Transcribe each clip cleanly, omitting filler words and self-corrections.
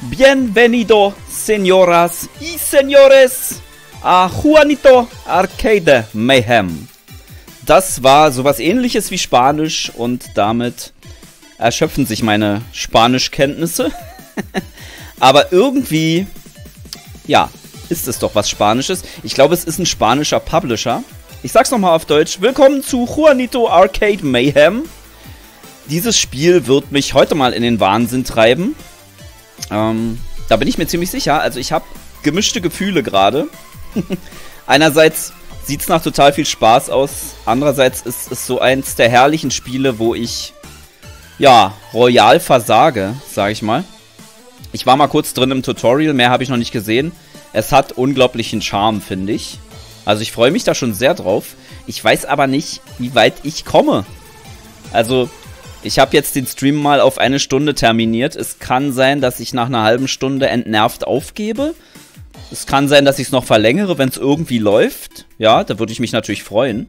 Bienvenido, señoras y señores, a Juanito Arcade Mayhem. Das war sowas Ähnliches wie Spanisch und damit erschöpfen sich meine Spanischkenntnisse. Aber irgendwie, ja, ist es doch was Spanisches. Ich glaube, es ist ein spanischer Publisher. Ich sag's nochmal auf Deutsch. Willkommen zu Juanito Arcade Mayhem. Dieses Spiel wird mich heute mal in den Wahnsinn treiben. Da bin ich mir ziemlich sicher. Also ich habe gemischte Gefühle gerade. Einerseits sieht es nach total viel Spaß aus. Andererseits ist es so eins der herrlichen Spiele, wo ich, ja, royal versage, sage ich mal. Ich war mal kurz drin im Tutorial, mehr habe ich noch nicht gesehen. Es hat unglaublichen Charme, finde ich. Also ich freue mich da schon sehr drauf. Ich weiß aber nicht, wie weit ich komme. Also ich habe jetzt den Stream mal auf 1 Stunde terminiert. Es kann sein, dass ich nach einer halben Stunde entnervt aufgebe. Es kann sein, dass ich es noch verlängere, wenn es irgendwie läuft. Ja, da würde ich mich natürlich freuen.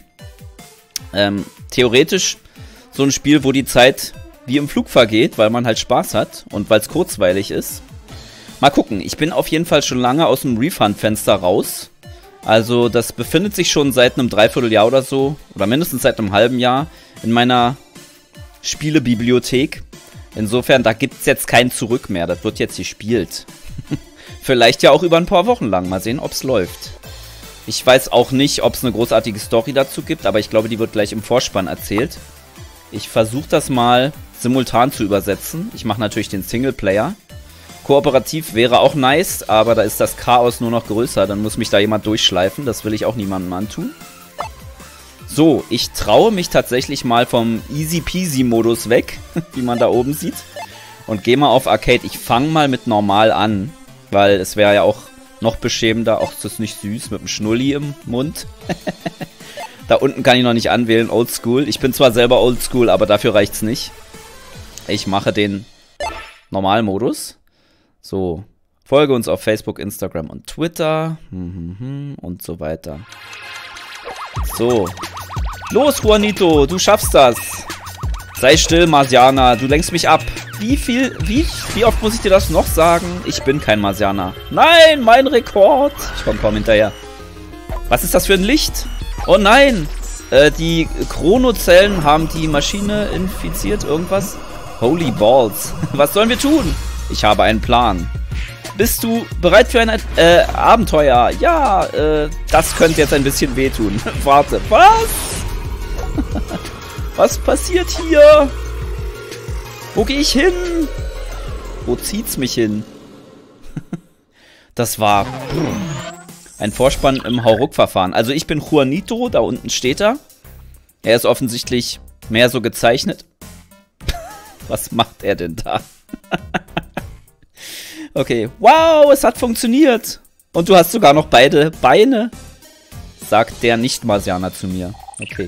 Theoretisch so ein Spiel, wo die Zeit wie im Flug vergeht, weil man halt Spaß hat und weil es kurzweilig ist. Mal gucken, ich bin auf jeden Fall schon lange aus dem Refund-Fenster raus. Also das befindet sich schon seit einem Dreivierteljahr oder so, oder mindestens seit einem halben Jahr in meiner Spielebibliothek. Insofern, da gibt es jetzt kein Zurück mehr, das wird jetzt gespielt. Vielleicht ja auch über ein paar Wochen lang, mal sehen, ob es läuft. Ich weiß auch nicht, ob es eine großartige Story dazu gibt, aber ich glaube, die wird gleich im Vorspann erzählt. Ich versuche das mal simultan zu übersetzen. Ich mache natürlich den Singleplayer. Kooperativ wäre auch nice, aber da ist das Chaos nur noch größer. Dann muss mich da jemand durchschleifen. Das will ich auch niemandem antun. So, ich traue mich tatsächlich mal vom Easy-Peasy-Modus weg, wie man da oben sieht. Und gehe mal auf Arcade. Ich fange mal mit normal an, weil es wäre ja auch noch beschämender. Auch das ist nicht süß, mit dem Schnulli im Mund. Da unten kann ich noch nicht anwählen, Oldschool. Ich bin zwar selber Oldschool, aber dafür reicht's nicht. Ich mache den Normalmodus. So, folge uns auf Facebook, Instagram und Twitter. Und so weiter. So. Los, Juanito, du schaffst das. Sei still, Marsianer, du lenkst mich ab. Wie oft muss ich dir das noch sagen? Ich bin kein Marsianer. Nein, mein Rekord. Ich komm kaum hinterher. Was ist das für ein Licht? Oh nein. Die Chronozellen haben die Maschine infiziert. Irgendwas? Holy Balls. Was sollen wir tun? Ich habe einen Plan. Bist du bereit für ein Abenteuer? Ja, das könnte jetzt ein bisschen wehtun. Warte, was? Was passiert hier? Wo gehe ich hin? Wo zieht's mich hin? Das war ein Vorspann im Hauruck-Verfahren. Also ich bin Juanito, da unten steht er. Er ist offensichtlich mehr so gezeichnet. Was macht er denn da? Okay, wow, es hat funktioniert. Und du hast sogar noch beide Beine, sagt der Nicht-Marsianer zu mir. Okay.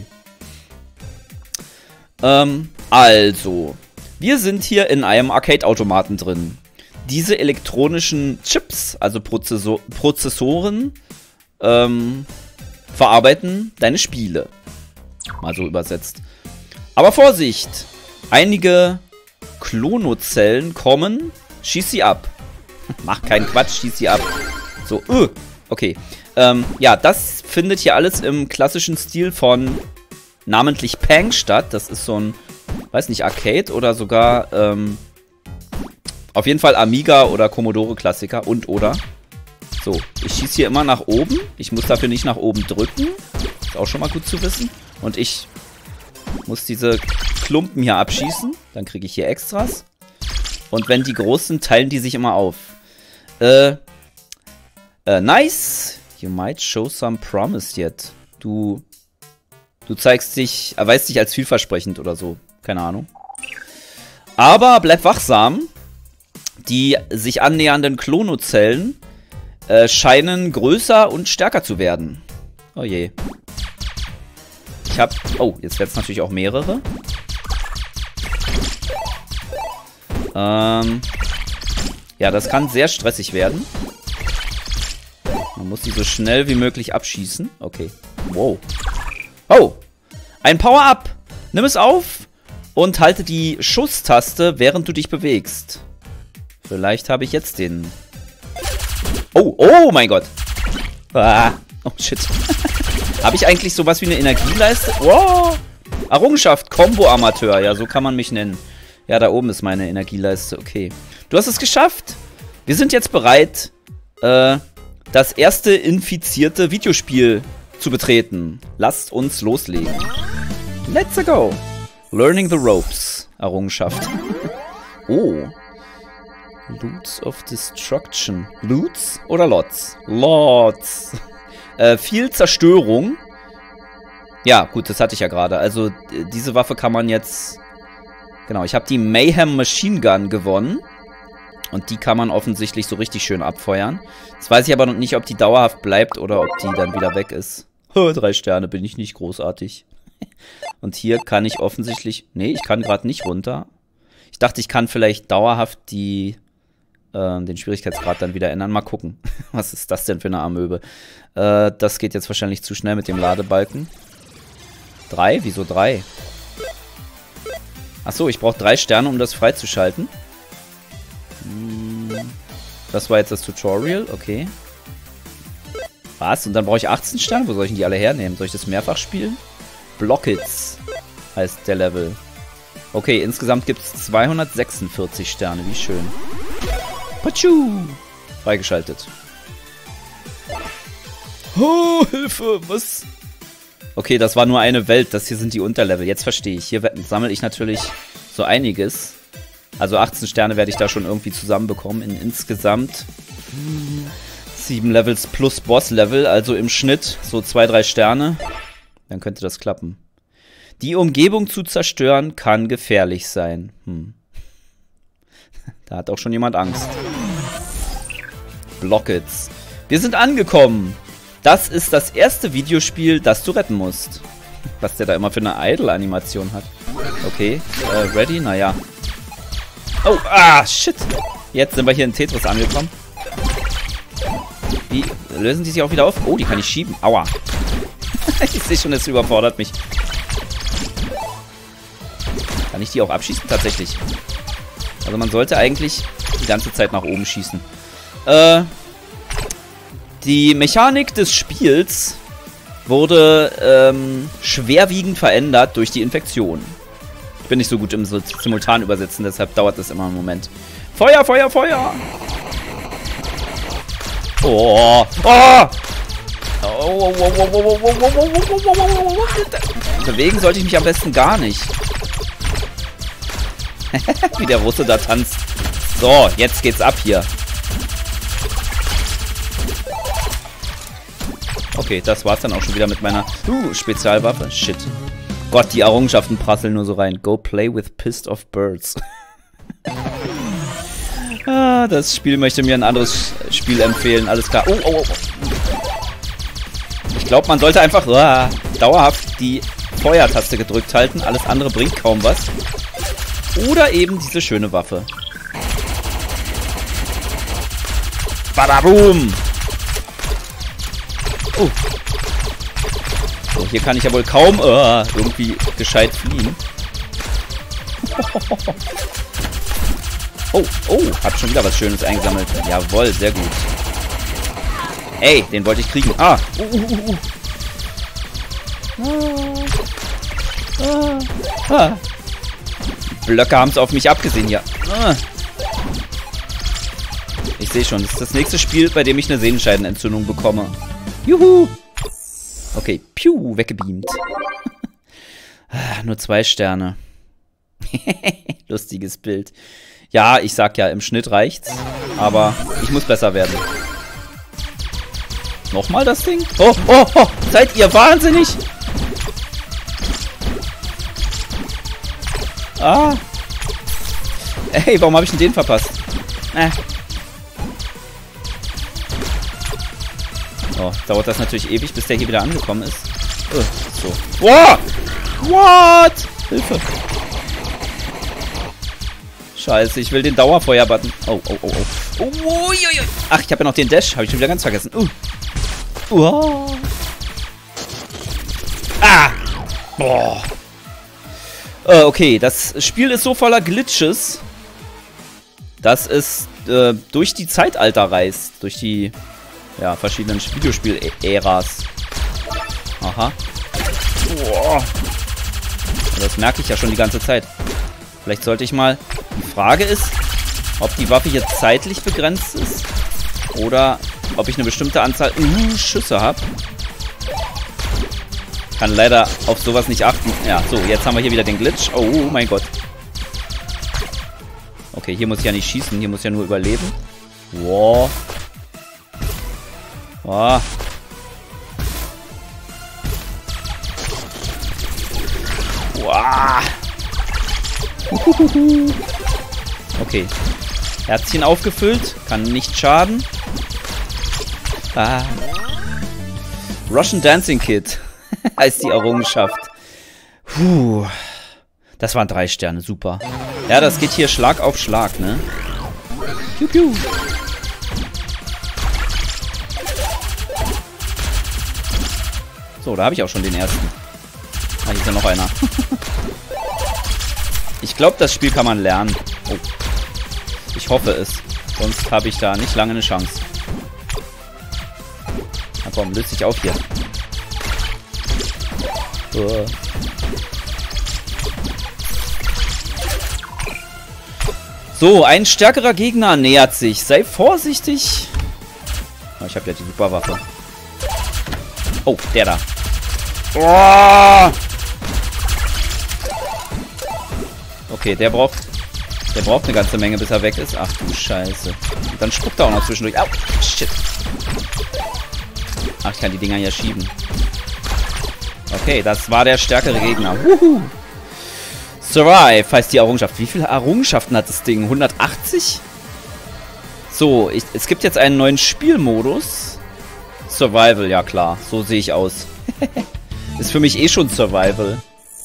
Also, wir sind hier in einem Arcade-Automaten drin. Diese elektronischen Chips, also Prozessoren, verarbeiten deine Spiele. Mal so übersetzt. Aber Vorsicht! Einige Klonozellen kommen. Schieß sie ab. Mach keinen Quatsch, schieß sie ab. So, okay. Ja, das findet hier alles im klassischen Stil von namentlich Pang statt. Das ist so ein, weiß nicht, Arcade oder sogar, auf jeden Fall Amiga oder Commodore-Klassiker und oder. So, ich schieße hier immer nach oben. Ich muss dafür nicht nach oben drücken. Ist auch schon mal gut zu wissen. Und ich muss diese Klumpen hier abschießen. Dann kriege ich hier Extras. Und wenn die groß sind, teilen die sich immer auf. Nice. You might show some promise yet. Du erweist dich als vielversprechend oder so. Keine Ahnung. Aber bleib wachsam. Die sich annähernden Klonozellen scheinen größer und stärker zu werden. Oh je. Oh, jetzt werden es natürlich auch mehrere. Ja, das kann sehr stressig werden. Man muss sie so schnell wie möglich abschießen. Okay. Wow. Oh! Ein Power-Up! Nimm es auf und halte die Schusstaste, während du dich bewegst. Vielleicht habe ich jetzt den... Oh mein Gott. Ah, oh, shit. Habe ich eigentlich sowas wie eine Energieleiste? Wow. Errungenschaft, Combo-Amateur. Ja, so kann man mich nennen. Ja, da oben ist meine Energieleiste. Okay. Du hast es geschafft. Wir sind jetzt bereit, das erste infizierte Videospiel zu betreten. Lasst uns loslegen. Let's go. Learning the Ropes. Errungenschaft. Oh. Loots of Destruction. Loots oder Lots? Lots. Viel Zerstörung. Ja, gut, das hatte ich ja gerade. Also, diese Waffe kann man jetzt... Genau, ich habe die Mayhem Machine Gun gewonnen. Und die kann man offensichtlich so richtig schön abfeuern. Jetzt weiß ich aber noch nicht, ob die dauerhaft bleibt oder ob die dann wieder weg ist. 3 Sterne, bin ich nicht großartig. Und hier kann ich offensichtlich... Nee, ich kann gerade nicht runter. Ich dachte, ich kann vielleicht dauerhaft den Schwierigkeitsgrad dann wieder ändern. Mal gucken. Was ist das denn für eine Amöbe? Das geht jetzt wahrscheinlich zu schnell mit dem Ladebalken. 3? Wieso 3? Achso, ich brauche 3 Sterne, um das freizuschalten. Das war jetzt das Tutorial. Okay. Was? Und dann brauche ich 18 Sterne? Wo soll ich denn die alle hernehmen? Soll ich das mehrfach spielen? Blockits heißt der Level. Okay, insgesamt gibt es 246 Sterne. Wie schön. Patschu! Freigeschaltet. Oh, Hilfe! Was? Okay, das war nur eine Welt. Das hier sind die Unterlevel. Jetzt verstehe ich. Hier sammle ich natürlich so einiges. Also 18 Sterne werde ich da schon irgendwie zusammenbekommen. In insgesamt 7 Levels plus Boss-Level. Also im Schnitt so 2-3 Sterne. Dann könnte das klappen. Die Umgebung zu zerstören kann gefährlich sein. Da hat auch schon jemand Angst. Blockits. Wir sind angekommen. Das ist das erste Videospiel, das du retten musst. Was der da immer für eine Idle-Animation hat. Okay, ready? Naja. Oh, shit. Jetzt sind wir hier in Tetris angekommen. Wie lösen die sich auch wieder auf? Oh, die kann ich schieben. Aua. Ich sehe schon, es überfordert mich. Kann ich die auch abschießen? Tatsächlich. Also man sollte eigentlich die ganze Zeit nach oben schießen. Die Mechanik des Spiels wurde schwerwiegend verändert durch die Infektion. Ich bin nicht so gut im simultan übersetzen, deshalb dauert das immer einen Moment. Feuer, Feuer, Feuer! Oh! Oh! Bewegen sollte ich mich am besten gar nicht. Wie der Russe da tanzt. So, jetzt geht's ab hier. Okay, das war's dann auch schon wieder mit meiner Spezialwaffe. Shit. Gott, die Errungenschaften prasseln nur so rein. Go play with pissed off birds. Das Spiel möchte mir ein anderes Spiel empfehlen. Alles klar. Oh. Ich glaube, man sollte einfach dauerhaft die Feuertaste gedrückt halten. Alles andere bringt kaum was. Oder eben diese schöne Waffe. Badaboom! Oh. So, hier kann ich ja wohl kaum irgendwie gescheit fliehen. Oh, hab schon wieder was Schönes eingesammelt. Jawohl, sehr gut. Ey, den wollte ich kriegen. Blöcke haben es auf mich abgesehen hier. Ich sehe schon, das ist das nächste Spiel, bei dem ich eine Sehenscheidenentzündung bekomme. Juhu! Okay, piu, weggebeamt. Nur 2 Sterne. Lustiges Bild. Ja, ich sag ja, im Schnitt reicht's. Aber ich muss besser werden. Nochmal das Ding? Oh, seid ihr wahnsinnig? Ey, warum habe ich denn den verpasst? Oh, dauert das natürlich ewig, bis der hier wieder angekommen ist. So. Wow! What? Hilfe. Scheiße, ich will den Dauerfeuer-Button. Oh. Ach, ich habe ja noch den Dash. Habe ich schon wieder ganz vergessen. Boah. Okay, das Spiel ist so voller Glitches, dass es durch die Zeitalter reist. Durch die, ja, verschiedenen Videospiel-Äras. Aha. Boah. Das merke ich ja schon die ganze Zeit. Vielleicht sollte ich mal... Die Frage ist, ob die Waffe jetzt zeitlich begrenzt ist. Oder ob ich eine bestimmte Anzahl Schüsse habe. Kann leider auf sowas nicht achten. Ja, so, jetzt haben wir hier wieder den Glitch. Oh mein Gott. Okay, hier muss ich ja nicht schießen. Hier muss ich ja nur überleben. Wow. Oh. Wow. Okay. Herzchen aufgefüllt. Kann nicht schaden. Ah. Russian Dancing Kid. Heißt die Errungenschaft. Puh. Das waren 3 Sterne. Super. Ja, das geht hier Schlag auf Schlag, ne? Piu, piu. So, da habe ich auch schon den ersten. Ah, hier ist ja noch einer. Ich glaube, das Spiel kann man lernen. Oh. Ich hoffe es. Sonst habe ich da nicht lange eine Chance. Na komm, löst dich auf hier. So, ein stärkerer Gegner nähert sich. Sei vorsichtig. Oh, ich habe ja die Superwaffe. Oh, der da. Oh! Okay, der braucht eine ganze Menge, bis er weg ist. Ach du Scheiße. Und dann spuckt er auch noch zwischendurch. Au, shit. Ach, ich kann die Dinger ja schieben. Okay, das war der stärkere Gegner. Wuhu. Survive heißt die Errungenschaft. Wie viele Errungenschaften hat das Ding? 180? So, es gibt jetzt einen neuen Spielmodus. Survival, ja klar. So sehe ich aus. Ist für mich eh schon Survival.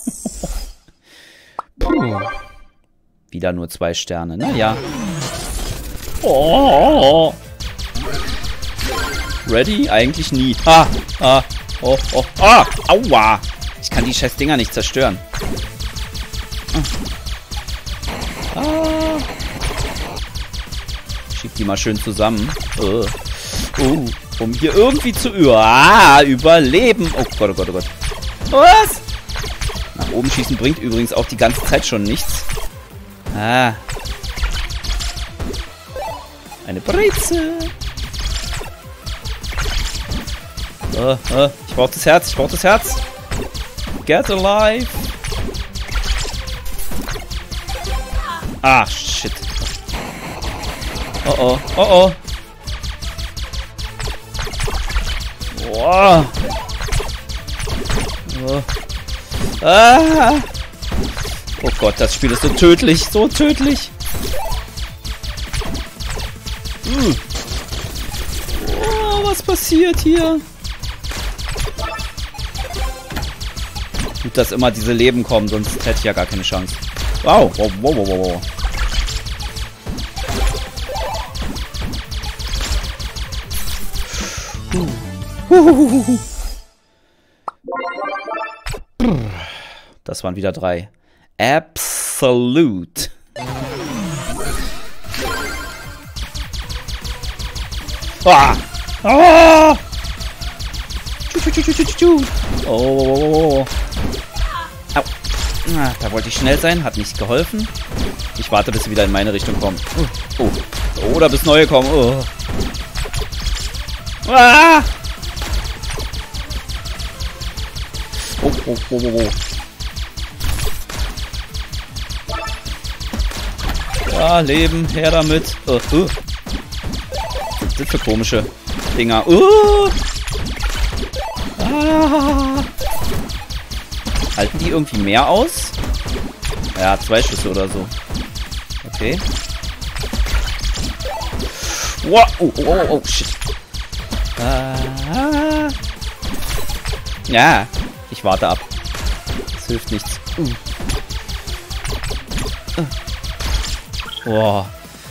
Puh. Wieder nur 2 Sterne. Naja. Oh. Ready? Eigentlich nie. Ah. Oh. Ah. Aua. Ich kann die scheiß Dinger nicht zerstören. Ah. Schieb die mal schön zusammen. Um hier irgendwie zu überleben. Oh Gott, oh Gott, oh Gott. Was? Nach oben schießen bringt übrigens auch die ganze Zeit schon nichts. Ah. Eine Brezel. Ich brauche das Herz, Get alive. Ah, shit. Oh. Wow. Ah. Oh Gott, das Spiel ist so tödlich, Oh, was passiert hier? Gut, dass immer diese Leben kommen, sonst hätte ich ja gar keine Chance. Wow. Das waren wieder 3. Absolute. Ah! Ah! Oh. Au. Ah, da wollte ich schnell sein, hat nicht geholfen. Ich warte, bis sie wieder in meine Richtung kommen. Oder bis neue kommen. Oh. Ah! Oh. Ja, Leben, her damit. Was sind für komische Dinger? Halten die irgendwie mehr aus? Ja, 2 Schüsse oder so. Okay. Wow. Oh, shit. Ja, ich warte ab. Das hilft nichts. Boah.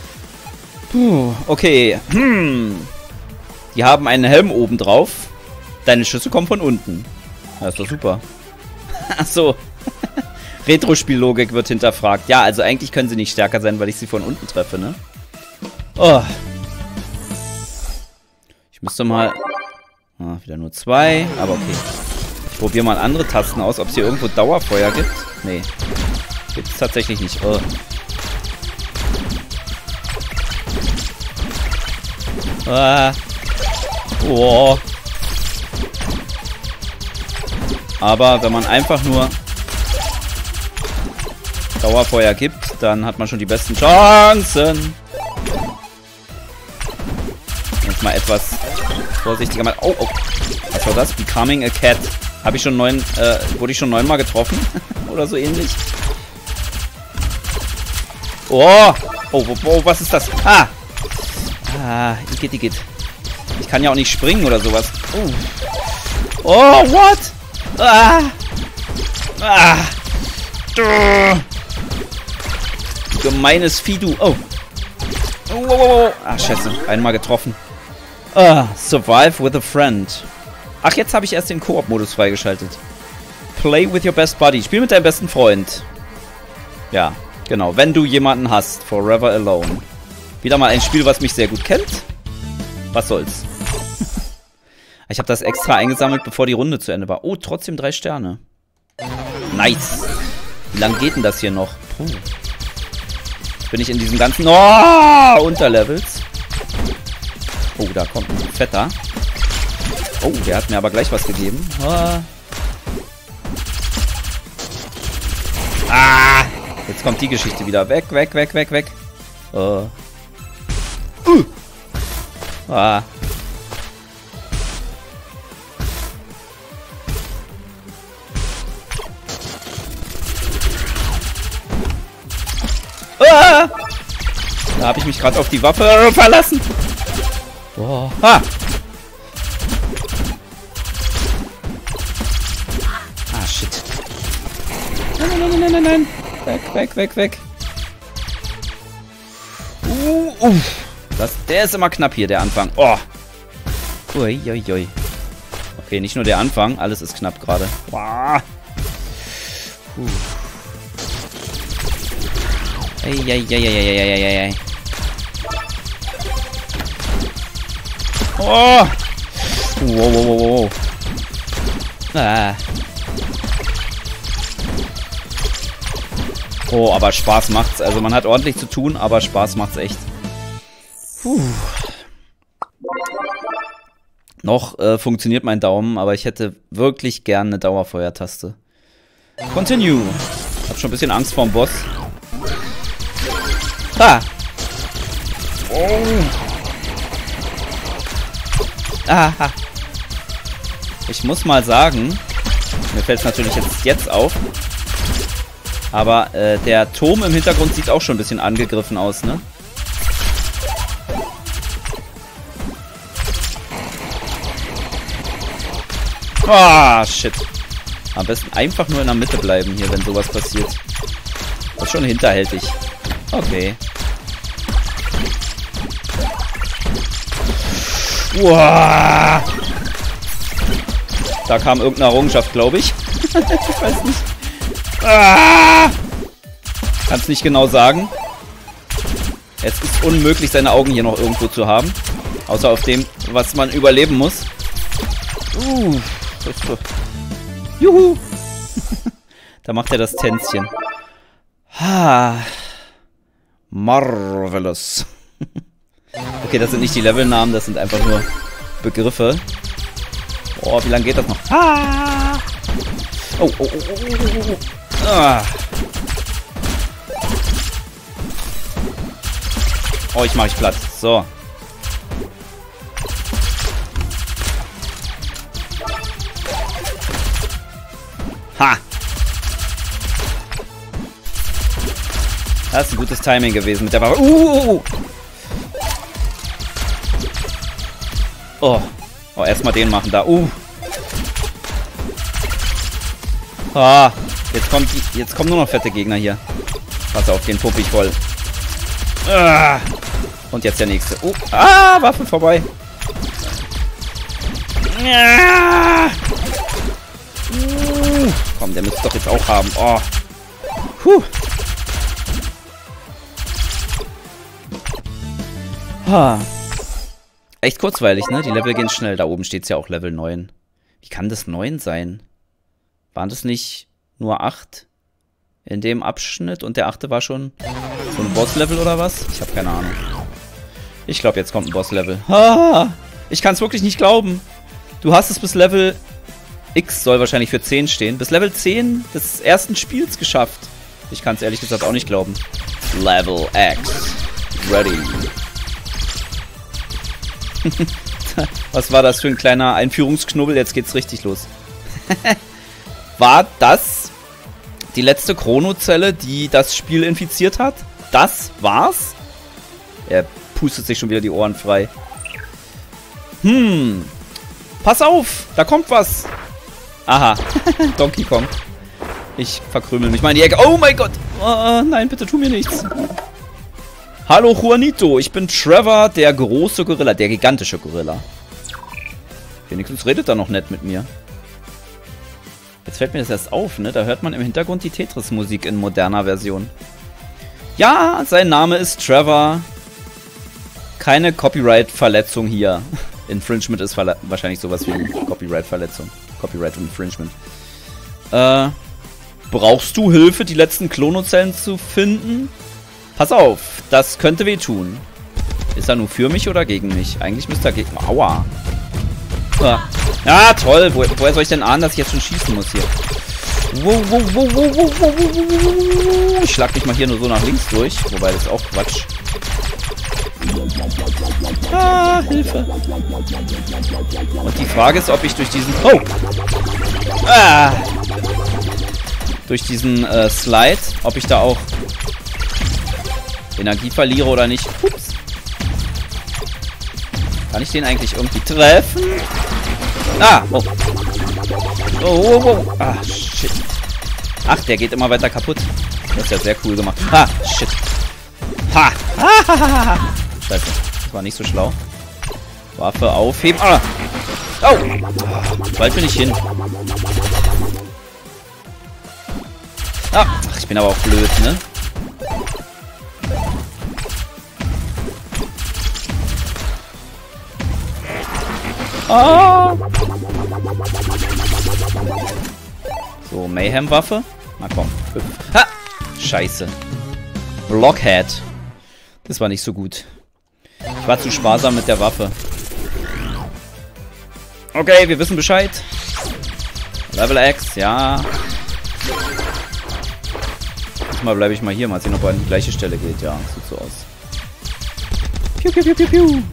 Okay. Die haben einen Helm oben drauf. Deine Schüsse kommen von unten. Ja, ist doch super. Achso. Retro-Spiellogik wird hinterfragt. Ja, also eigentlich können sie nicht stärker sein, weil ich sie von unten treffe, ne? Oh. Ich müsste mal... Ah, wieder nur 2, aber okay. Ich probiere mal andere Tasten aus, ob es hier irgendwo Dauerfeuer gibt. Nee. Gibt es tatsächlich nicht. Oh. Ah. Oh. Aber wenn man einfach nur Dauerfeuer gibt, dann hat man schon die besten Chancen. Jetzt mal etwas vorsichtiger mal. Oh, oh. Was war das? Becoming a Cat. Habe ich schon wurde ich schon 9-mal getroffen? Oder so ähnlich. Oh! Oh, was ist das? Ah! Ah, Igitt. Ich kann ja auch nicht springen oder sowas. Oh, what? Ah! Ah! Gemeines Vieh, du. Oh. Oh. Ah, scheiße. Einmal getroffen. Ah, survive with a friend. Ach, jetzt habe ich erst den Koop-Modus freigeschaltet. Play with your best buddy. Spiel mit deinem besten Freund. Ja, genau. Wenn du jemanden hast. Forever alone. Wieder mal ein Spiel, was mich sehr gut kennt. Was soll's. Ich habe das extra eingesammelt, bevor die Runde zu Ende war. Oh, trotzdem 3 Sterne. Nice. Wie lange geht denn das hier noch? Puh. Bin ich in diesem ganzen... Oh, Unterlevels. Oh, da kommt ein Fetter. Oh, der hat mir aber gleich was gegeben. Ah, jetzt kommt die Geschichte wieder. Weg. Ah. Ah! Da habe ich mich gerade auf die Waffe verlassen. Oh. Ah! Ah, shit. Nein. Weg. Der ist immer knapp hier, der Anfang. Oh. Ui. Okay, nicht nur der Anfang, alles ist knapp gerade. Wow. Ei. Oh! Wow. Ah. Oh, aber Spaß macht's. Also man hat ordentlich zu tun, aber Spaß macht's echt. Noch funktioniert mein Daumen, aber ich hätte wirklich gern eine Dauerfeuertaste. Continue. Ich hab schon ein bisschen Angst vorm Boss. Ha! Oh. Aha. Ich muss mal sagen, mir fällt es natürlich jetzt auf, aber der Turm im Hintergrund sieht auch schon ein bisschen angegriffen aus, ne? Ah, shit. Am besten einfach nur in der Mitte bleiben hier, wenn sowas passiert. Das ist schon hinterhältig. Okay. Uah. Da kam irgendeine Errungenschaft, glaube ich. Ich weiß nicht. Ah. Kann's nicht genau sagen. Es ist unmöglich, seine Augen hier noch irgendwo zu haben. Außer auf dem, was man überleben muss. Juhu. Da macht er das Tänzchen. Ha. Marvelous. Okay, das sind nicht die Levelnamen, das sind einfach nur Begriffe. Oh, wie lange geht das noch? Ah. Oh. Ah. Oh, ich mache mich platt. So. Ha! Das ist ein gutes Timing gewesen mit der Waffe. Oh, erstmal den machen da. Ah, jetzt kommen nur noch fette Gegner hier. Pass auf, den puppe ich voll. Ah, und jetzt der nächste. Waffe vorbei. Ja. Komm, der müsste doch jetzt auch haben. Oh. Ha. Echt kurzweilig, ne? Die Level gehen schnell. Da oben steht es ja auch Level 9. Wie kann das 9 sein? Waren das nicht nur 8 in dem Abschnitt? Und der 8. war schon so ein Boss-Level oder was? Ich habe keine Ahnung. Ich glaube, jetzt kommt ein Boss-Level. Ah, ich kann es wirklich nicht glauben. Du hast es bis Level X, soll wahrscheinlich für 10 stehen, bis Level 10 des ersten Spiels geschafft. Ich kann es ehrlich gesagt auch nicht glauben. Level X. Ready. Was war das für ein kleiner Einführungsknubbel? Jetzt geht's richtig los. War das die letzte Chronozelle, die das Spiel infiziert hat? Das war's? Er pustet sich schon wieder die Ohren frei. Pass auf, da kommt was. Aha, Donkey Kong. Ich verkrümel mich mal in die Ecke. Oh mein Gott. Oh, nein, bitte tu mir nichts. Hallo Juanito, ich bin Trevor, der große Gorilla, der gigantische Gorilla. Wenigstens redet er noch nett mit mir. Jetzt fällt mir das erst auf, ne? Da hört man im Hintergrund die Tetris-Musik in moderner Version. Ja, sein Name ist Trevor. Keine Copyright-Verletzung hier. Infringement ist wahrscheinlich sowas wie eine Copyright-Verletzung. Copyright-Infringement. Brauchst du Hilfe, die letzten Klonozellen zu finden? Pass auf, das könnte wehtun. Ist er nur für mich oder gegen mich? Eigentlich müsste er gegen... Aua. Ja, toll. Woher soll ich denn ahnen, dass ich jetzt schon schießen muss hier? Ich schlag mich mal hier nur so nach links durch. Wobei, das ist auch Quatsch. Ah, Hilfe. Und die Frage ist, ob ich durch diesen... Oh! Ah! Durch diesen Slide, ob ich da auch Energie verliere oder nicht. Ups. Kann ich den eigentlich irgendwie treffen? Ah! Oh. Oh. Ah, shit. Ach, der geht immer weiter kaputt. Das ist ja sehr cool gemacht. Ah, shit. Ha! Ah, Scheiße. Das war nicht so schlau. Waffe aufheben. Ah! Oh! Bald bin ich hin. Ah! Ach, ich bin aber auch blöd, ne? Ah! So, Mayhem-Waffe. Na komm. Ha! Scheiße. Blockhead. Das war nicht so gut. Ich war zu sparsam mit der Waffe. Okay, wir wissen Bescheid. Level X, ja. Diesmal bleibe ich mal hier. Mal sehen, ob er an die gleiche Stelle geht. Ja, sieht so aus. Piu, piu, piu, piu, piu.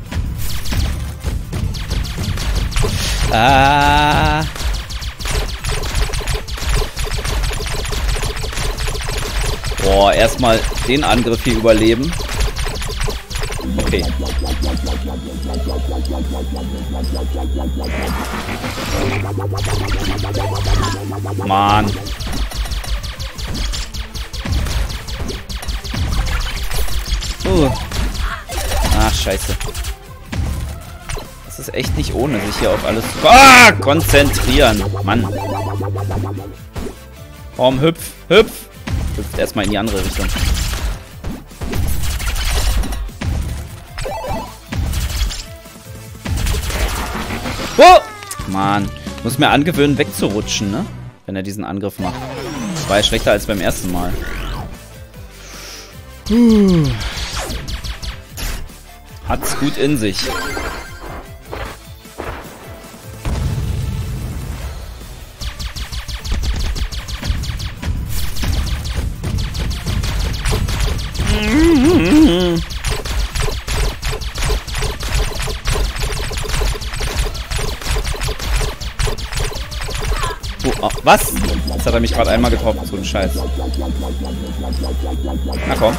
Ah. Boah, erstmal den Angriff hier überleben. Okay. Mann. Ach, scheiße. Das ist echt nicht ohne, sich hier auf alles zu konzentrieren. Mann. Komm, hüpf. Hüpft erstmal in die andere Richtung. Oh! Mann. Muss mir angewöhnen, wegzurutschen, ne? Wenn er diesen Angriff macht. Das war ja schlechter als beim ersten Mal. Hat's gut in sich. Oh, was? Jetzt hat er mich gerade einmal getroffen, so ein Scheiß. Na komm.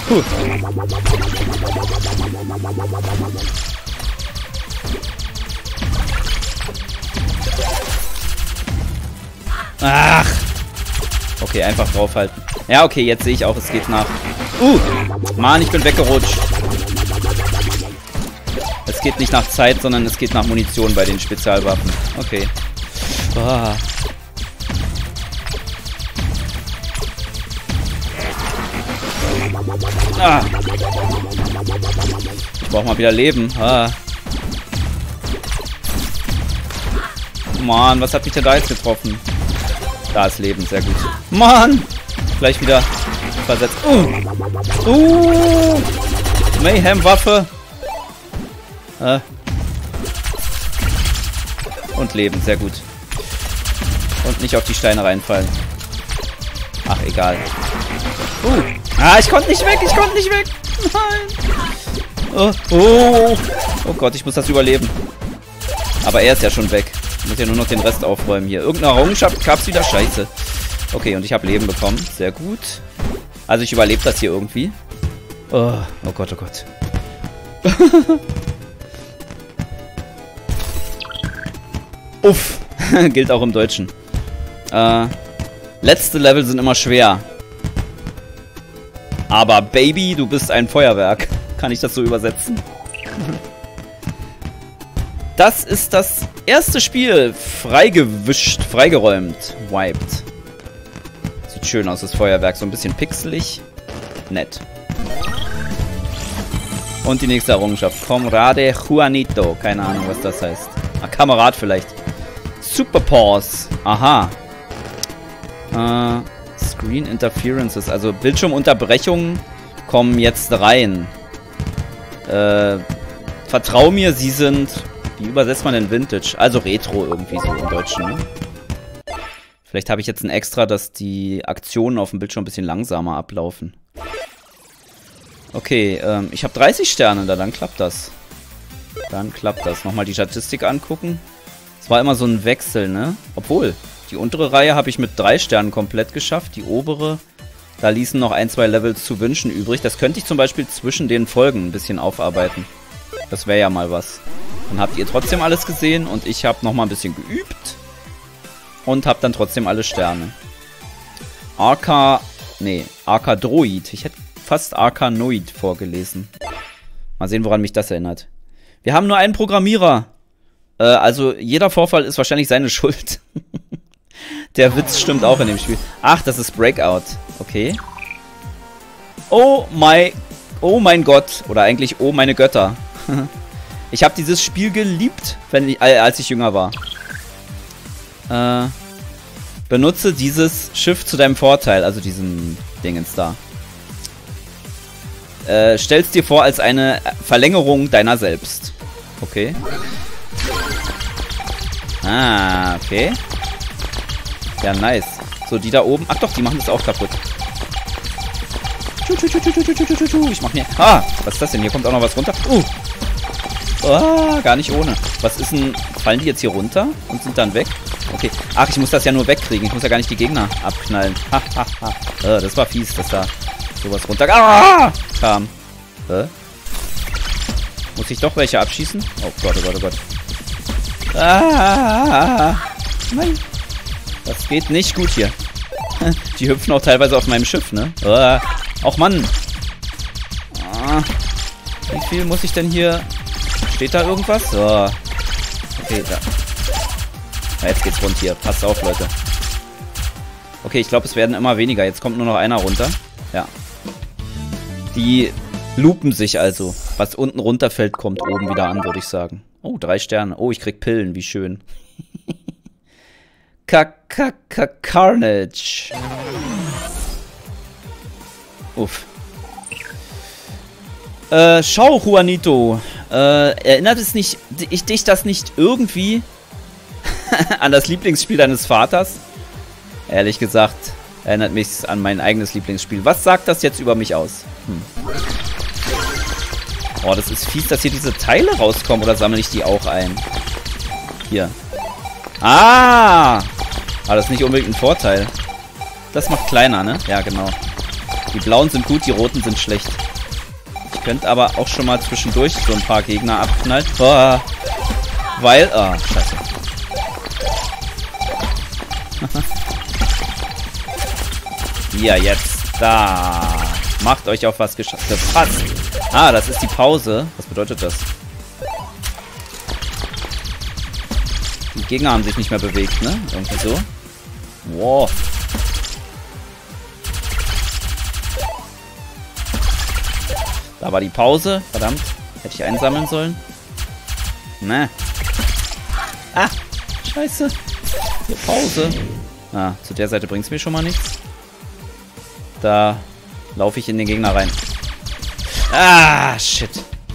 Ach. Okay, einfach draufhalten. Ja, okay, jetzt sehe ich auch, es geht nach... Mann, ich bin weggerutscht. Es geht nicht nach Zeit, sondern es geht nach Munition bei den Spezialwaffen. Okay. Ah. Ich brauch mal wieder Leben. Ah. Mann, was hat mich denn da jetzt getroffen? Da ist Leben, sehr gut. Mann! Gleich wieder versetzt. Mayhem-Waffe. Und Leben, sehr gut. Und nicht auf die Steine reinfallen. Ach, egal. Ich konnte nicht weg, Nein. Oh Gott, ich muss das überleben. Aber er ist ja schon weg. Ich muss ja nur noch den Rest aufräumen hier. Irgendeine Errungenschaft gab's wieder. Scheiße. Okay, und ich habe Leben bekommen. Sehr gut. Also ich überlebe das hier irgendwie. Oh Gott, oh Gott. Uff. Gilt auch im Deutschen. Letzte Level sind immer schwer. Aber Baby, du bist ein Feuerwerk. Kann ich das so übersetzen? Das ist das erste Spiel. Freigewischt, freigeräumt. Wiped. Sieht schön aus, das Feuerwerk. So ein bisschen pixelig. Nett. Und die nächste Errungenschaft. Comrade Juanito. Keine Ahnung, was das heißt. Kamerad vielleicht. Super Pause. Aha. Screen Interferences. Also Bildschirmunterbrechungen kommen jetzt rein. Vertrau mir, sie sind... Wie übersetzt man denn Vintage? Also Retro irgendwie so im Deutschen, ne? Vielleicht habe ich jetzt ein Extra, dass die Aktionen auf dem Bildschirm ein bisschen langsamer ablaufen. Okay, ich habe 30 Sterne, dann klappt das. Dann klappt das. Nochmal die Statistik angucken. Es war immer so ein Wechsel, ne? Obwohl, die untere Reihe habe ich mit 3 Sternen komplett geschafft. Die obere, da ließen noch 1, 2 Levels zu wünschen übrig. Das könnte ich zum Beispiel zwischen den Folgen ein bisschen aufarbeiten. Das wäre ja mal was. Dann habt ihr trotzdem alles gesehen und ich habe nochmal ein bisschen geübt. Und habe dann trotzdem alle Sterne. Arkadroid. Ich hätte fast Arkanoid vorgelesen. Mal sehen, woran mich das erinnert. Wir haben nur einen Programmierer. Also jeder Vorfall ist wahrscheinlich seine Schuld. Der Witz stimmt auch in dem Spiel. Ach, das ist Breakout. Okay. Oh mein Gott. Oder eigentlich, oh meine Götter. Ich habe dieses Spiel geliebt, als ich jünger war. Benutze dieses Schiff zu deinem Vorteil. Also diesen Dingens da. Stell's dir vor als eine Verlängerung deiner selbst. Okay. Ah, okay. Ja, nice. So, die da oben. Ach doch, die machen das auch kaputt. Ich mach mir... Ah, was ist das denn? Hier kommt auch noch was runter. Gar nicht ohne. Was ist denn... Fallen die jetzt hier runter und sind dann weg? Okay. Ach, ich muss das ja nur wegkriegen. Ich muss ja gar nicht die Gegner abknallen. Das war fies, dass da sowas runter kam. Muss ich doch welche abschießen? Oh Gott, oh Gott, oh Gott. Nein. Das geht nicht gut hier. Die hüpfen auch teilweise auf meinem Schiff, ne? Auch Mann. Wie viel muss ich denn hier... Steht da irgendwas? Okay, da. Na, jetzt geht's rund hier. Passt auf, Leute. Okay, ich glaube, es werden immer weniger. Jetzt kommt nur noch einer runter. Ja. Die loopen sich also. Was unten runterfällt, kommt oben wieder an, würde ich sagen. Oh, 3 Sterne. Oh, ich krieg Pillen. Wie schön. Carnage. Uff. Schau, Juanito. Erinnert es nicht, dich das nicht irgendwie an das Lieblingsspiel deines Vaters? Ehrlich gesagt, erinnert mich an mein eigenes Lieblingsspiel. Was sagt das jetzt über mich aus? Oh, das ist fies, dass hier diese Teile rauskommen. Oder sammle ich die auch ein? Hier. Aber das ist nicht unbedingt ein Vorteil. Das macht kleiner, ne? Ja, genau. Die blauen sind gut, die roten sind schlecht. Ich könnte aber auch schon mal zwischendurch so ein paar Gegner abknallen. Weil... scheiße. Hier, jetzt. Da. Macht euch auf was gefasst. Das ist die Pause. Was bedeutet das? Die Gegner haben sich nicht mehr bewegt, ne? Irgendwie so. Wow. Da war die Pause. Verdammt. Hätte ich einsammeln sollen? Ne. Ah, scheiße. Hier, Pause. Ah, zu der Seite bringt es mir schon mal nichts. Da laufe ich in den Gegner rein. Ah, shit.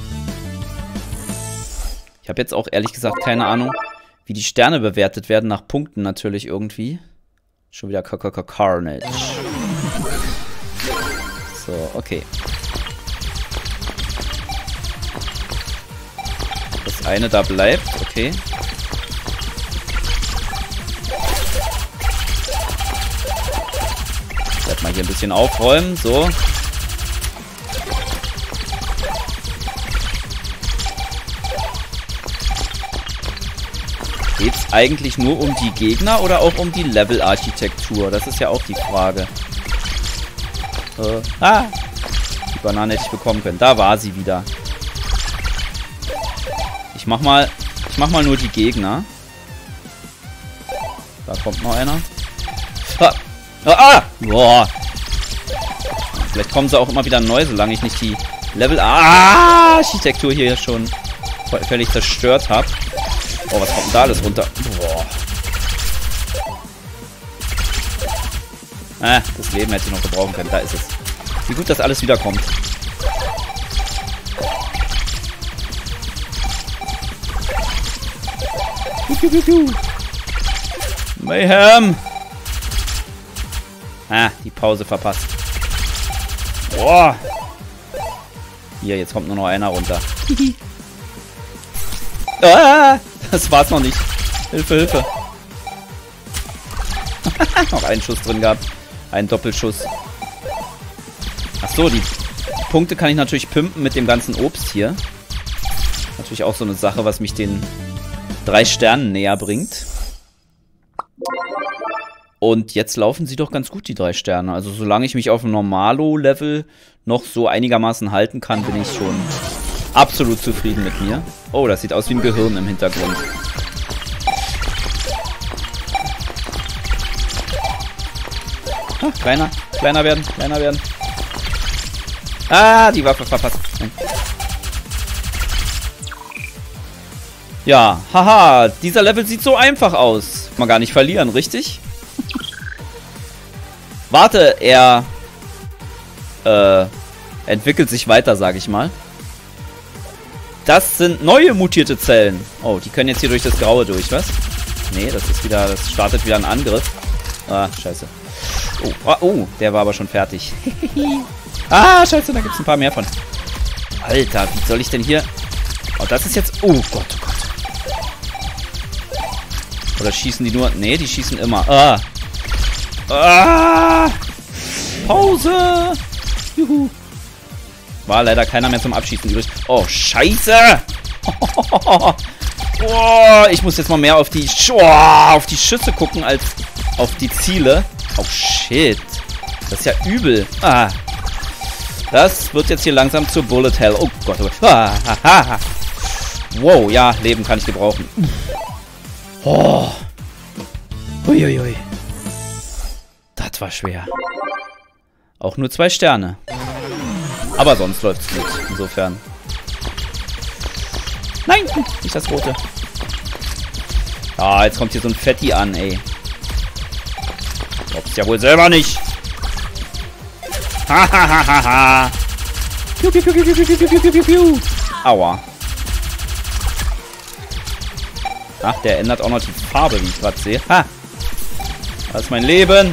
Ich habe jetzt auch ehrlich gesagt keine Ahnung, wie die Sterne bewertet werden. Nach Punkten natürlich irgendwie. Schon wieder Carnage. So, okay. Das eine da bleibt, okay. Ich werde mal hier ein bisschen aufräumen, so. Geht es eigentlich nur um die Gegner oder auch um die Level-Architektur? Das ist ja auch die Frage. Die Banane hätte ich bekommen können. Da war sie wieder. Ich mach mal nur die Gegner. Da kommt noch einer. Boah. Vielleicht kommen sie auch immer wieder neu, solange ich nicht die Level-Architektur hier schon völlig zerstört habe. Oh, was kommt denn da alles runter? Boah. Das Leben hätte ich noch gebrauchen können. Da ist es. Wie gut, dass alles wiederkommt. Mayhem! Die Pause verpasst. Boah! Hier, jetzt kommt nur noch einer runter. Das war's noch nicht. Hilfe, Hilfe. Noch einen Schuss drin gehabt. Einen Doppelschuss. Achso, die Punkte kann ich natürlich pimpen mit dem ganzen Obst hier. Natürlich auch so eine Sache, was mich den 3 Sternen näher bringt. Und jetzt laufen sie doch ganz gut, die 3 Sterne. Also solange ich mich auf dem Normalo-Level noch so einigermaßen halten kann, bin ich schon absolut zufrieden mit mir. Oh, das sieht aus wie ein Gehirn im Hintergrund. Kleiner werden. Die Waffe verpasst. Ja, haha, dieser Level sieht so einfach aus. Kann man gar nicht verlieren, richtig? Warte, er entwickelt sich weiter, sag ich mal. Das sind neue mutierte Zellen. Oh, die können jetzt hier durch das Graue durch, was? Nee, das startet wieder ein Angriff. Ah, scheiße. Oh, der war aber schon fertig. Scheiße, da gibt es ein paar mehr von. Alter, wie soll ich denn hier... Oh, das ist jetzt... Oh Gott, oh Gott. Oder schießen die nur... Nee, die schießen immer. Pause! Juhu. War leider keiner mehr zum Abschießen übrig. Oh, scheiße! Oh, ich muss jetzt mal mehr auf die Schüsse gucken, als auf die Ziele. Oh, shit. Das ist ja übel. Das wird jetzt hier langsam zur Bullet Hell. Oh Gott, oh Gott. Wow, ja, Leben kann ich gebrauchen. Oh. Uiuiui. Das war schwer. Auch nur 2 Sterne. Aber sonst läuft's gut. Insofern. Nein, nicht das Rote. Jetzt kommt hier so ein Fetti an, ey. Glaubst ja wohl selber nicht. Hahaha. Aua. Ach, der ändert auch noch die Farbe, wie ich gerade sehe. Ha! Das ist mein Leben.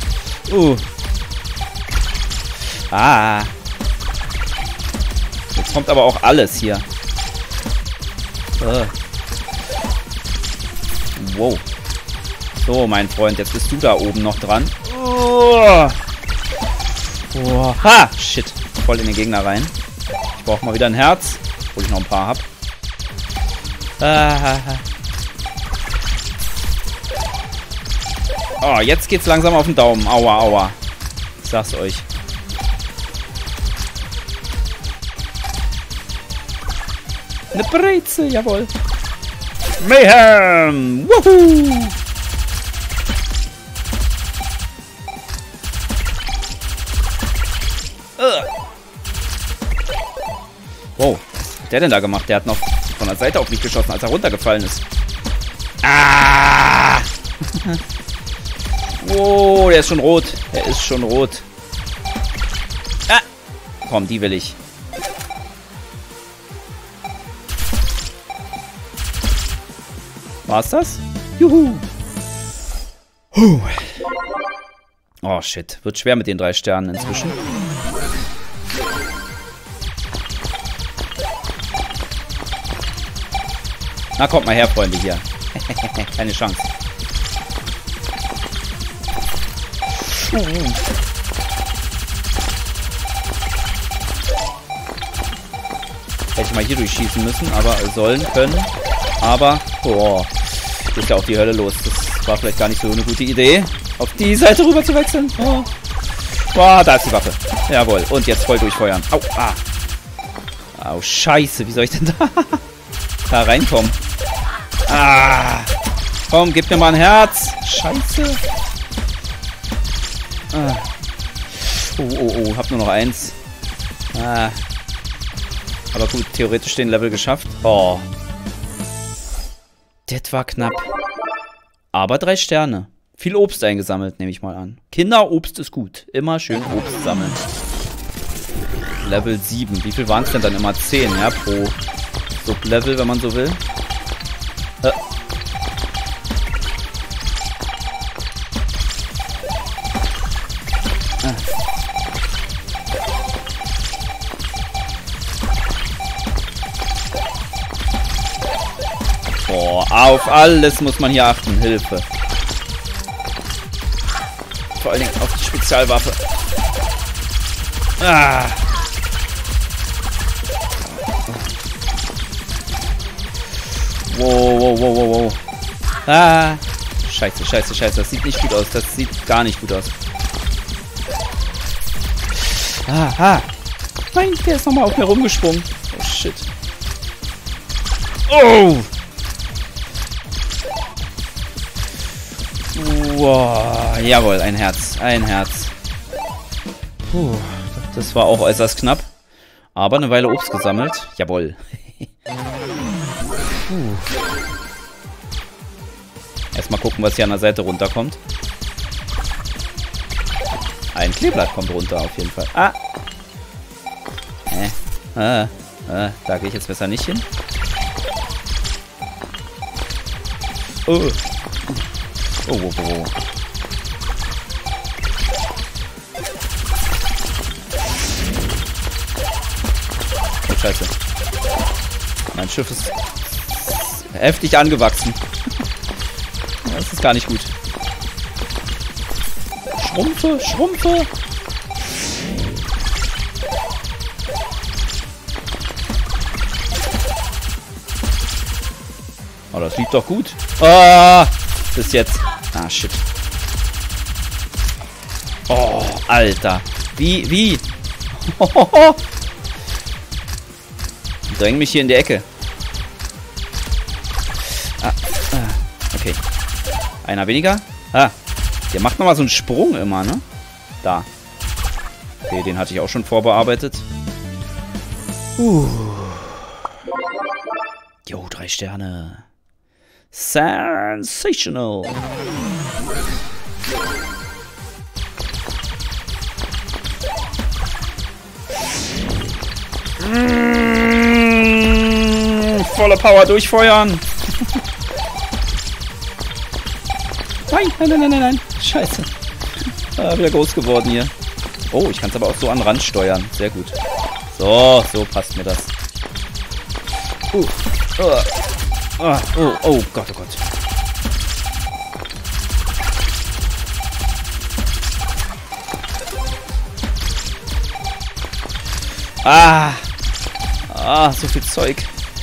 Jetzt kommt aber auch alles hier. Wow. So, mein Freund, jetzt bist du da oben noch dran. Ha! Shit. Voll in den Gegner rein. Ich brauche mal wieder ein Herz. Obwohl ich noch ein paar habe. Oh, jetzt geht's langsam auf den Daumen. Aua, aua. Ich sag's euch. Eine Brezel, jawohl. Mayhem! Woohoo! Wow, hat der denn da gemacht? Der hat noch von der Seite auf mich geschossen, als er runtergefallen ist. Ah! Oh, der ist schon rot. Der ist schon rot. Ah! Komm, die will ich. War's das? Juhu! Oh, shit. Wird schwer mit den 3 Sternen inzwischen. Na, kommt mal her, Freunde, hier. Keine Chance. Hätte ich mal hier durchschießen müssen, aber sollen, können. Aber, boah, ist ja auch die Hölle los. Das war vielleicht gar nicht so eine gute Idee, auf die Seite rüber zu wechseln. Oh. Boah, da ist die Waffe. Jawohl, und jetzt voll durchfeuern. Au, ah. Au, scheiße, wie soll ich denn da reinkommen? Ah. Komm, gib mir mal ein Herz. Scheiße. Ah. Oh, hab nur noch 1. Ah. Aber gut, theoretisch den Level geschafft. Oh. Das war knapp. Aber 3 Sterne. Viel Obst eingesammelt, nehme ich mal an. Kinderobst ist gut. Immer schön Obst sammeln. Level 7. Wie viel waren es denn dann immer? 10, ja, pro Sublevel, wenn man so will. Boah, auf alles muss man hier achten. Hilfe. Vor allen Dingen auf die Spezialwaffe. Ah. Wow. Ah. Scheiße. Das sieht nicht gut aus. Das sieht gar nicht gut aus. Nein, der ist nochmal auf mir rumgesprungen. Oh, shit. Oh. Wow, jawohl, ein Herz. Puh, das war auch äußerst knapp. Aber eine Weile Obst gesammelt. Jawohl. Erstmal gucken, was hier an der Seite runterkommt. Ein Kleeblatt kommt runter, auf jeden Fall. Ah! Da gehe ich jetzt besser nicht hin. Oh. Oh, scheiße. Mein Schiff ist heftig angewachsen. Das ist gar nicht gut. Schrumpfe. Oh, das lief doch gut. Ah, bis jetzt. Ah, shit. Oh, Alter. Wie? Die drängen mich hier in die Ecke. Okay. Einer weniger. Der macht nochmal so einen Sprung immer, ne? Da. Okay, den hatte ich auch schon vorbearbeitet. Jo, 3 Sterne. Sensational. Volle Power durchfeuern. Nein. Scheiße. Wieder groß geworden hier. Oh, ich kann es aber auch so an den Rand steuern. Sehr gut. So passt mir das. Oh Gott. So viel Zeug.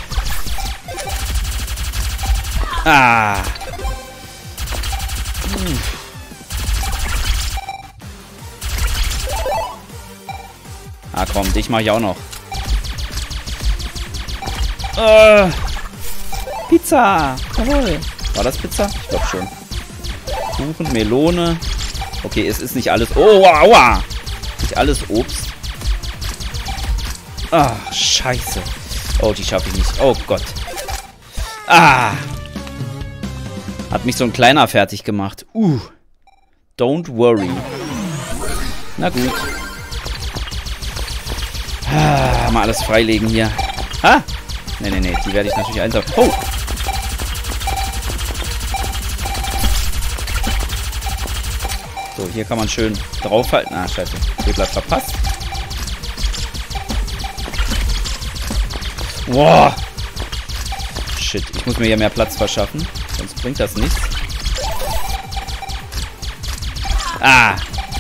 Komm, dich mach ich auch noch. Pizza! Jawohl. War das Pizza? Ich glaube schon. Kuchen, Melone. Okay, es ist nicht alles... Oh, aua! Nicht alles Obst. Scheiße. Oh, die schaffe ich nicht. Oh Gott. Ah! Hat mich so ein kleiner fertig gemacht. Don't worry. Na gut. Ah, mal alles freilegen hier. Ah! Nee. Die werde ich natürlich einsaugen. Oh! So, hier kann man schön draufhalten. Ah, scheiße. Kleeblatt verpasst. Boah! Shit, ich muss mir hier mehr Platz verschaffen. Sonst bringt das nichts. Ah!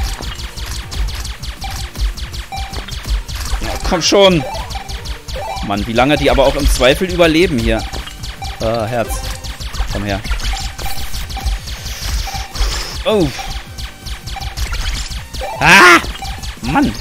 Ja, komm schon! Mann, wie lange die aber auch im Zweifel überleben hier. Ah, Herz. Komm her. Oh! Ah! Mann!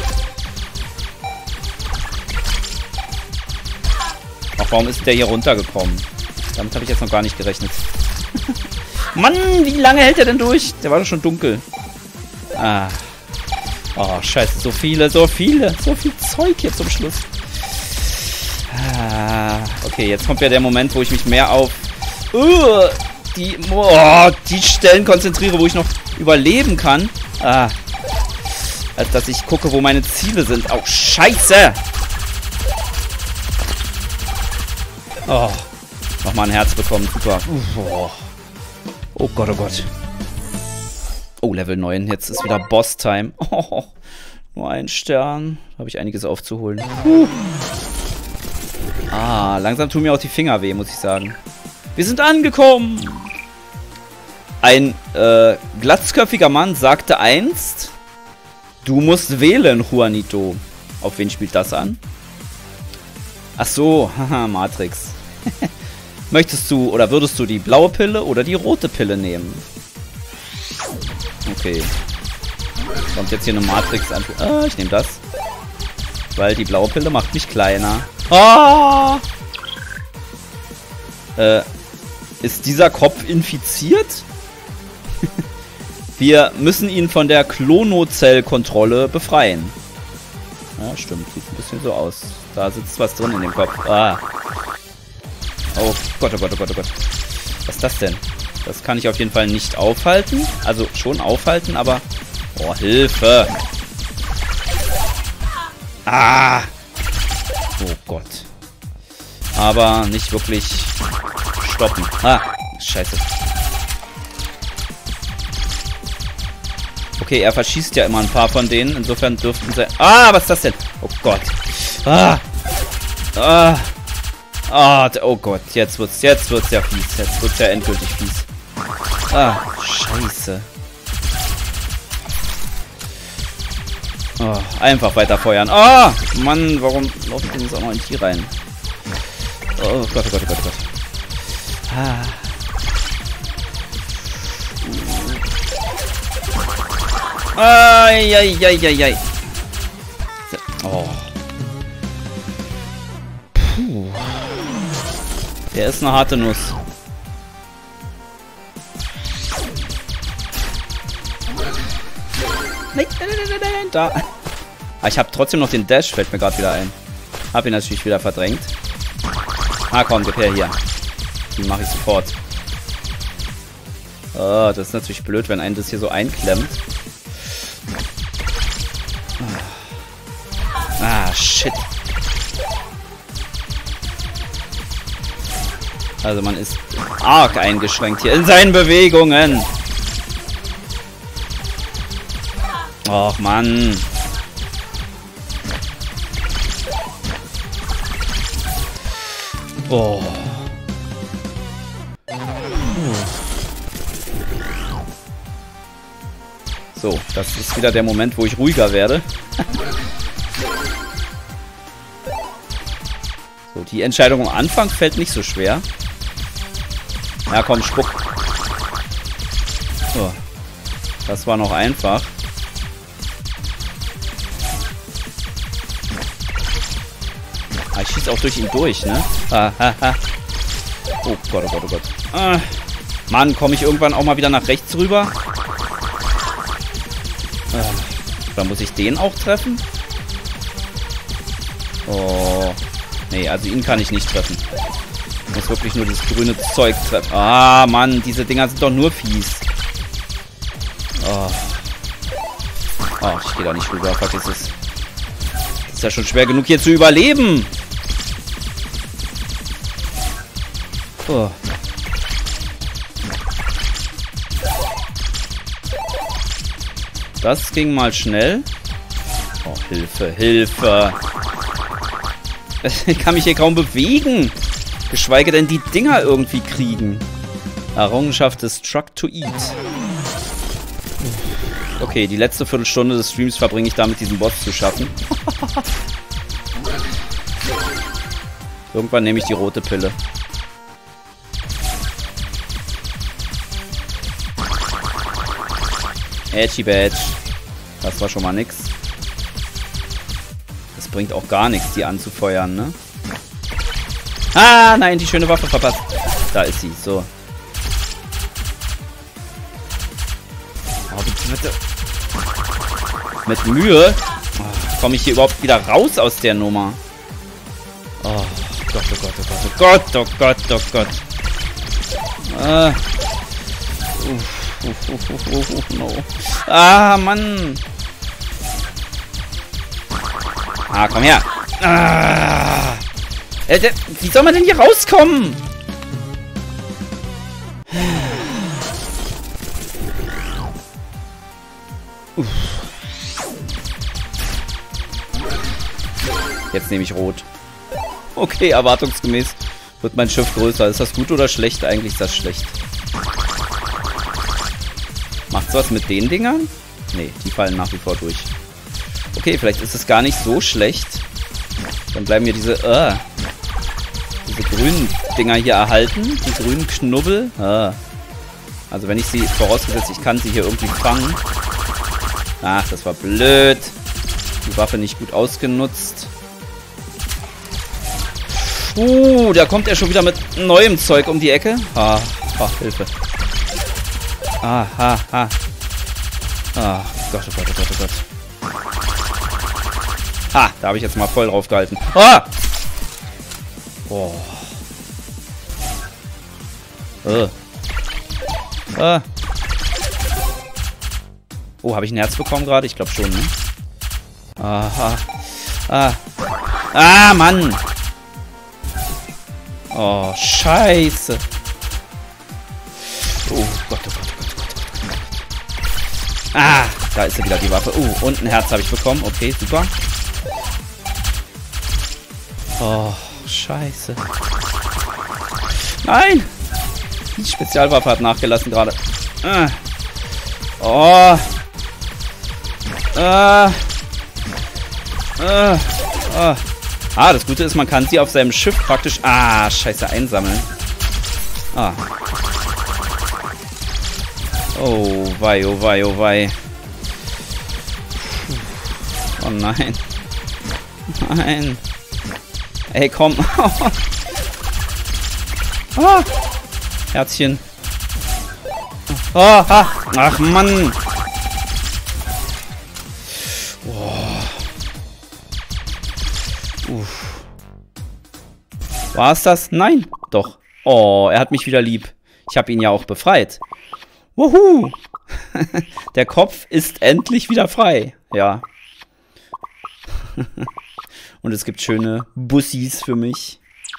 Ach, warum ist der hier runtergekommen? Damit habe ich jetzt noch gar nicht gerechnet. Mann, wie lange hält er denn durch? Der war doch schon dunkel. Ah. Oh, scheiße. So viel Zeug hier zum Schluss. Ah. Okay, jetzt kommt ja der Moment, wo ich mich mehr auf die Stellen konzentriere, wo ich noch überleben kann. Ah. Als dass ich gucke, wo meine Ziele sind. Oh, scheiße! Oh. Nochmal ein Herz bekommen. Super. Oh Gott, oh Gott. Oh, Level 9. Jetzt ist wieder Boss-Time. Oh, nur ein Stern. Da habe ich einiges aufzuholen. Ah, langsam tun mir auch die Finger weh, muss ich sagen. Wir sind angekommen! Ein glatzköpfiger Mann sagte einst, du musst wählen, Juanito. Auf wen spielt das an? Ach so, haha, Matrix. Möchtest du oder würdest du die blaue Pille oder die rote Pille nehmen? Okay. Kommt jetzt hier eine Matrix an. Ah, ich nehme das. Weil die blaue Pille macht mich kleiner. Ah! Ist dieser Kopf infiziert? Wir müssen ihn von der Klonozell-Kontrolle befreien. Ja, stimmt. Sieht ein bisschen so aus. Da sitzt was drin in dem Kopf. Ah. Oh Gott, oh Gott, oh Gott, oh Gott. Was ist das denn? Das kann ich auf jeden Fall nicht aufhalten. Also schon aufhalten, aber... Oh, Hilfe! Ah! Oh Gott. Aber nicht wirklich stoppen. Ah, scheiße. Okay, er verschießt ja immer ein paar von denen. Insofern dürften sie... Ah, was ist das denn? Oh Gott. Ah! Ah! Ah, oh Gott, jetzt wird's ja fies. Jetzt wird's ja endgültig fies. Ah, scheiße. Oh, einfach weiter feuern. Ah, Mann, warum laufe ich denn jetzt auch noch in die rein? Oh Gott, oh Gott, oh Gott, oh Gott. Ah. Ai. Oh. Puh. Der ist eine harte Nuss. Nein, da. Ah, ich habe trotzdem noch den Dash, fällt mir gerade wieder ein. Hab ihn natürlich wieder verdrängt. Ah, komm, gib her hier. Die mache ich sofort. Oh, das ist natürlich blöd, wenn einen das hier so einklemmt. Ah, shit. Also man ist arg eingeschränkt hier in seinen Bewegungen. Och, Mann. Oh. So, das ist wieder der Moment, wo ich ruhiger werde. So, die Entscheidung am Anfang fällt nicht so schwer. Ja, komm, spuck. So. Das war noch einfach. Ah, ich schieße auch durch ihn durch, ne? Oh Gott, oh Gott, oh Gott. Ah. Mann, komme ich irgendwann auch mal wieder nach rechts rüber? Dann muss ich den auch treffen? Oh. Nee, also ihn kann ich nicht treffen. Ich muss wirklich nur das grüne Zeug treffen. Ah, Mann, diese Dinger sind doch nur fies. Oh. Oh, ich gehe da nicht rüber. Vergiss es. Ist ja schon schwer genug, hier zu überleben. Oh. Das ging mal schnell. Oh, Hilfe, Hilfe. Ich kann mich hier kaum bewegen. Geschweige denn die Dinger irgendwie kriegen. Errungenschaft des Truck to Eat. Okay, die letzte Viertelstunde des Streams verbringe ich damit, diesen Boss zu schaffen. Irgendwann nehme ich die rote Pille. Edgy Badge. Das war schon mal nix. Das bringt auch gar nichts, die anzufeuern, ne? Ah, nein, die schöne Waffe verpasst. Da ist sie, so. Oh, bitte. Mit Mühe komme ich hier überhaupt wieder raus aus der Nummer. Oh Gott, oh Gott, oh Gott, oh Gott, oh Gott, oh Gott. No. Ah, Mann. Ah, komm her. Ah. Wie soll man denn hier rauskommen? Uff. Jetzt nehme ich rot. Okay, erwartungsgemäß wird mein Schiff größer. Ist das gut oder schlecht? Eigentlich ist das schlecht. Macht's was mit den Dingern? Nee, die fallen nach wie vor durch. Okay, vielleicht ist es gar nicht so schlecht. Dann bleiben mir diese grünen Dinger hier erhalten. Die grünen Knubbel. Also wenn ich sie, vorausgesetzt, ich kann sie hier irgendwie fangen. Ach, das war blöd. Die Waffe nicht gut ausgenutzt. Da kommt er schon wieder mit neuem Zeug um die Ecke. Hilfe. Ah, Gott, oh Gott, oh Gott, oh Gott. Da habe ich jetzt mal voll drauf gehalten. Oh. Oh, habe ich ein Herz bekommen gerade? Ich glaube schon, ne? Mann! Oh, scheiße. Oh Gott, oh Gott, oh Gott, oh Gott, oh Gott. Da ist ja wieder die Waffe. Und ein Herz habe ich bekommen. Okay, super. Oh, scheiße. Nein! Die Spezialwaffe hat nachgelassen gerade. Das Gute ist, man kann sie auf seinem Schiff praktisch... scheiße, einsammeln. Oh, wei, oh, wei, oh, wei. Oh, nein. Nein. Ey, komm. Herzchen. Ach, Mann. War es das? Nein. Doch. Oh, er hat mich wieder lieb. Ich habe ihn ja auch befreit. Wuhu. Der Kopf ist endlich wieder frei. Ja. Und es gibt schöne Bussis für mich.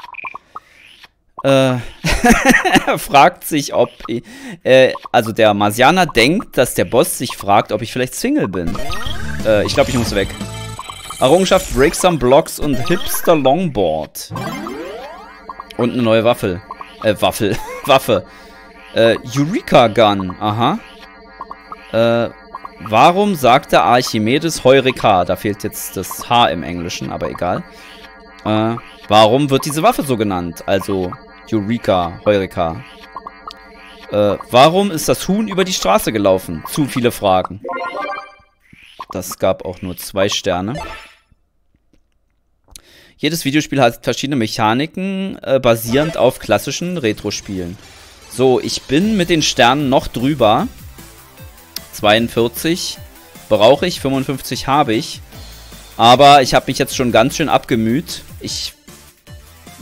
Er fragt sich, ob... also der Marsianer denkt, dass der Boss sich fragt, ob ich vielleicht Single bin. Ich glaube, ich muss weg. Errungenschaft Break Some Blocks und Hipster Longboard. Und eine neue Waffe. Waffe. Eureka Gun. Aha. Warum sagte Archimedes Heureka? Da fehlt jetzt das H im Englischen, aber egal. Warum wird diese Waffe so genannt? Also Eureka, Heureka. Warum ist das Huhn über die Straße gelaufen? Zu viele Fragen. Das gab auch nur 2 Sterne. Jedes Videospiel hat verschiedene Mechaniken, basierend auf klassischen Retro-Spielen. So, ich bin mit den Sternen noch drüber. 42 brauche ich, 55 habe ich. Aber ich habe mich jetzt schon ganz schön abgemüht. Ich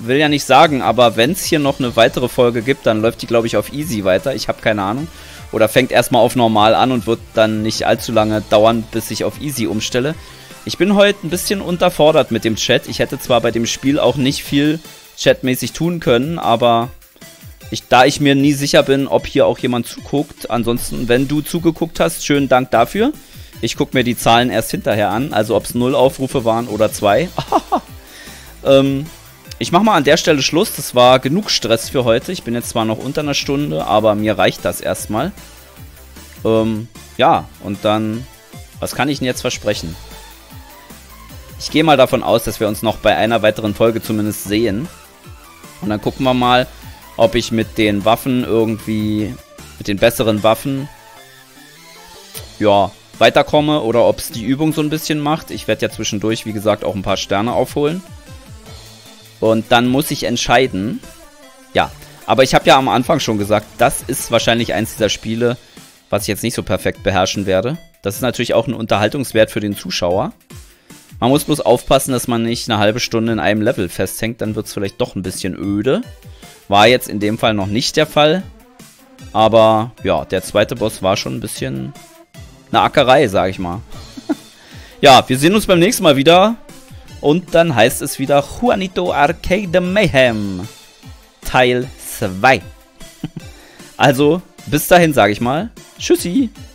will ja nicht sagen, aber wenn es hier noch eine weitere Folge gibt, dann läuft die, glaube ich, auf Easy weiter. Ich habe keine Ahnung. Oder fängt erstmal auf Normal an und wird dann nicht allzu lange dauern, bis ich auf Easy umstelle. Ich bin heute ein bisschen unterfordert mit dem Chat. Ich hätte zwar bei dem Spiel auch nicht viel chatmäßig tun können, aber da ich mir nie sicher bin, ob hier auch jemand zuguckt. Ansonsten, wenn du zugeguckt hast, schönen Dank dafür. Ich gucke mir die Zahlen erst hinterher an, also ob es 0 Aufrufe waren oder 2. Ich mache mal an der Stelle Schluss. Das war genug Stress für heute. Ich bin jetzt zwar noch unter einer Stunde, aber mir reicht das erstmal. Ja, und dann, was kann ich denn jetzt versprechen? Ich gehe mal davon aus, dass wir uns noch bei einer weiteren Folge zumindest sehen. Und dann gucken wir mal, ob ich mit den Waffen irgendwie, mit den besseren Waffen, ja, weiterkomme oder ob es die Übung so ein bisschen macht. Ich werde ja zwischendurch, wie gesagt, auch ein paar Sterne aufholen. Und dann muss ich entscheiden. Ja, aber ich habe ja am Anfang schon gesagt, das ist wahrscheinlich eins dieser Spiele, was ich jetzt nicht so perfekt beherrschen werde. Das ist natürlich auch ein Unterhaltungswert für den Zuschauer. Man muss bloß aufpassen, dass man nicht eine halbe Stunde in einem Level festhängt. Dann wird es vielleicht doch ein bisschen öde. War jetzt in dem Fall noch nicht der Fall. Aber ja, der zweite Boss war schon ein bisschen eine Ackerei, sag ich mal. Ja, wir sehen uns beim nächsten Mal wieder. Und dann heißt es wieder Juanito Arcade Mayhem Teil 2. Also, bis dahin sage ich mal. Tschüssi.